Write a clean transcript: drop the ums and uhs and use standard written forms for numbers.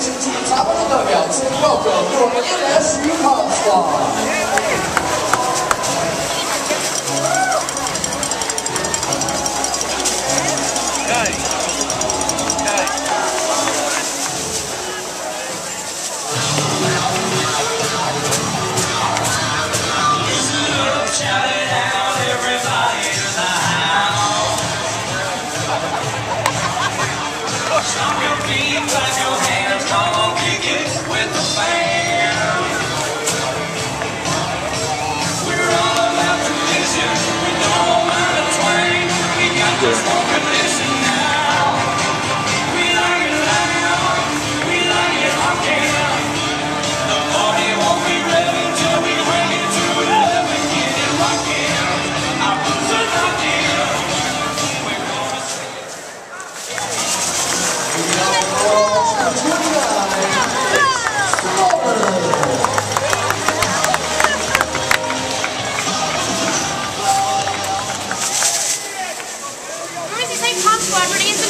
进驻咱们的2000标准6年10号squad。 Top Squad,